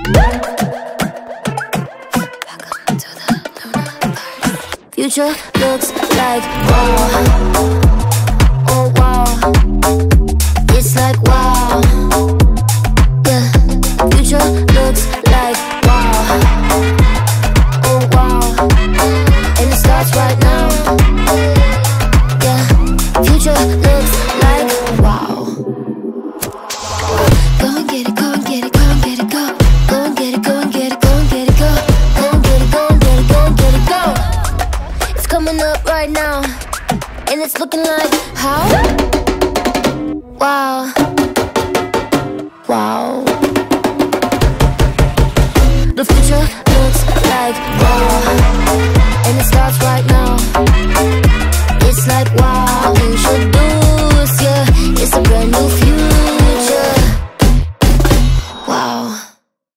Future looks like wow. Oh wow. It's like wow. Yeah. Future looks like wow. Oh wow. And it starts right now. Yeah. Future looks like wow. Go and get it, go and get it, go and get it, go. Go and get it, go and get it, go.